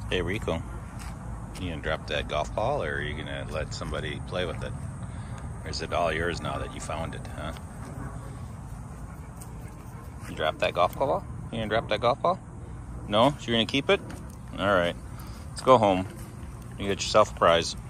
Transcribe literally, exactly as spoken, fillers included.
Hey Rico, you gonna drop that golf ball, or are you gonna let somebody play with it? Or is it all yours now that you found it, huh? You drop that golf ball? You gonna drop that golf ball? No? So you're gonna keep it? Alright. Let's go home. You get yourself a prize.